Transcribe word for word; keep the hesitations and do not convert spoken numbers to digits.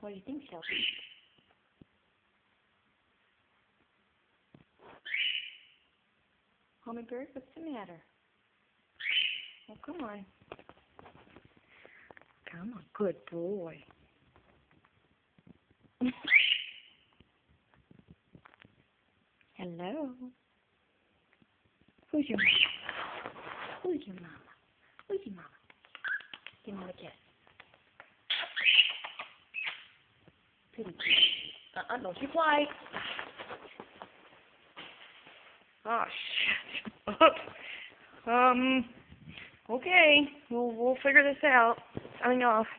What do you think, Shelby? Hummingbird, what's the matter? Oh, come on. Come on, good boy. Hello. Who's your mama? Who's your mama? Who's your mama? Give me a kiss. Pretty please. Uh-uh, don't you fly. Oh, shit. um, okay. We'll, we'll figure this out. Signing off.